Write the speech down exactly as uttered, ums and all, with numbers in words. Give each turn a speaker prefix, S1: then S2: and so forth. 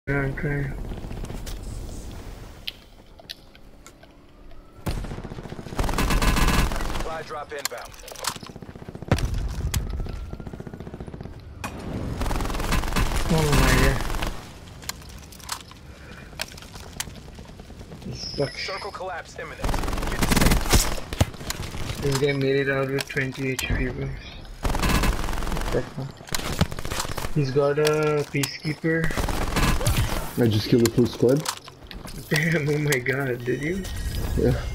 S1: I'm trying.
S2: Supply drop inbound.
S1: Oh my god. This sucks.
S2: Circle collapse imminent. Get to safety.
S1: This guy made it out with twenty H P, bro. He's got a peacekeeper.
S3: I just killed the full squad.
S1: Damn, oh my god, did you?
S3: Yeah.